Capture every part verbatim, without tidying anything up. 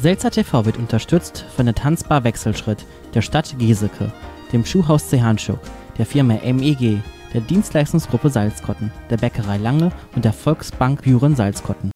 Selzer T V wird unterstützt von der Tanzbar Wechselschritt, der Stadt Giesecke, dem Schuhhaus Zehanschuk, der Firma M E G, der Dienstleistungsgruppe Salzkotten, der Bäckerei Lange und der Volksbank Büren Salzkotten.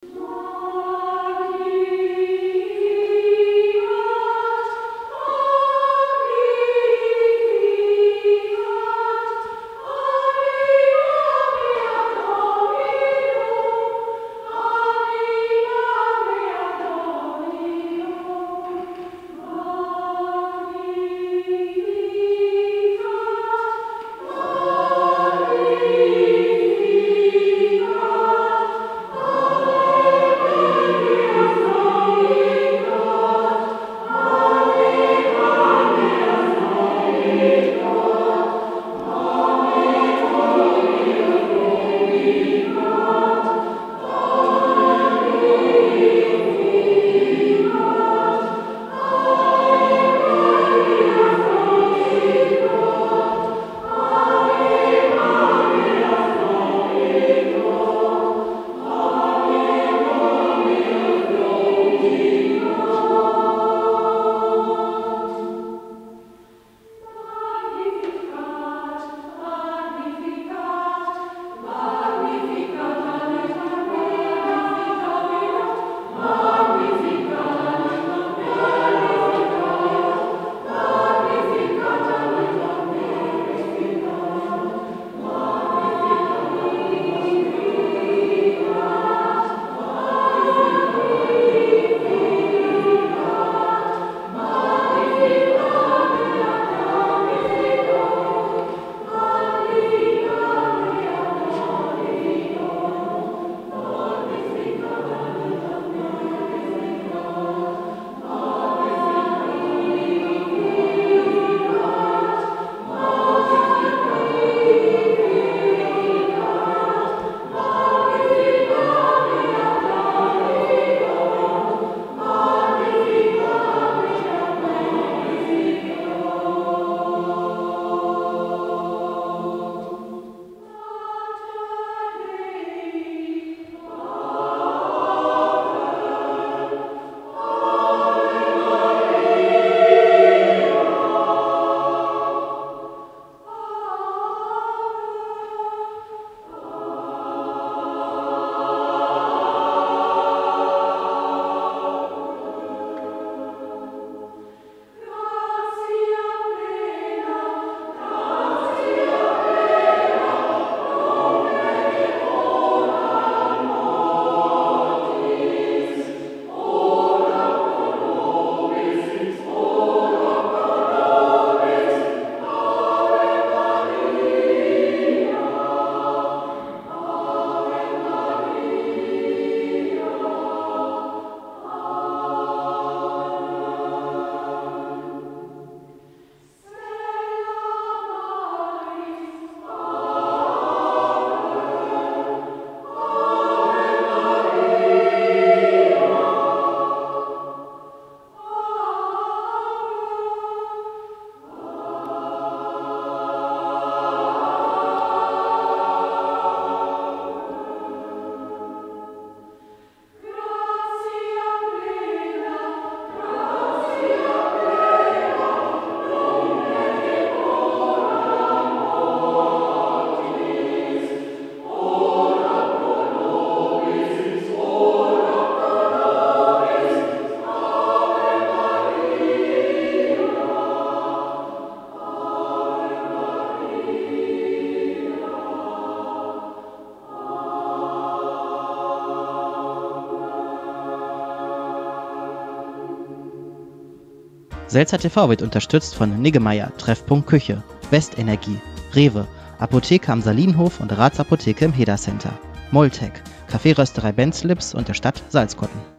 Selzer T V wird unterstützt von Niggemeier, Treffpunkt Küche, Westenergie, Rewe, Apotheke am Salinhof und Ratsapotheke im Heda Center, Moltec, Kaffeerösterei Benzlips und der Stadt Salzkotten.